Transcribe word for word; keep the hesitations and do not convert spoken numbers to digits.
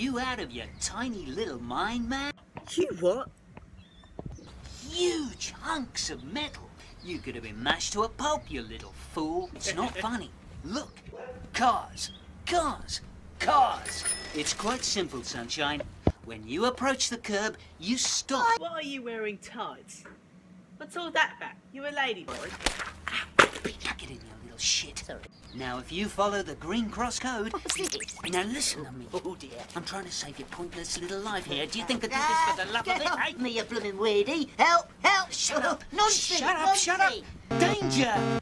you out of your tiny little mind, man? You what? Huge hunks of metal. You could have been mashed to a pulp, you little fool. It's not funny. Look. Cars. Cars. Cars. It's quite simple, Sunshine. When you approach the curb, you stop. Why are you wearing tights? What's all that about? You a lady boy? Ow, get in, you little shit. Sorry. Now, if you follow the green cross code... What's this? Now, listen to me. Oh, dear. I'm trying to save your pointless little life here. Do you think I'd do this for the love Get of it, off eh? me, you blooming weedy. Help, help. Shut up. Nonsense, Shut up, shut up. nonsense. Danger!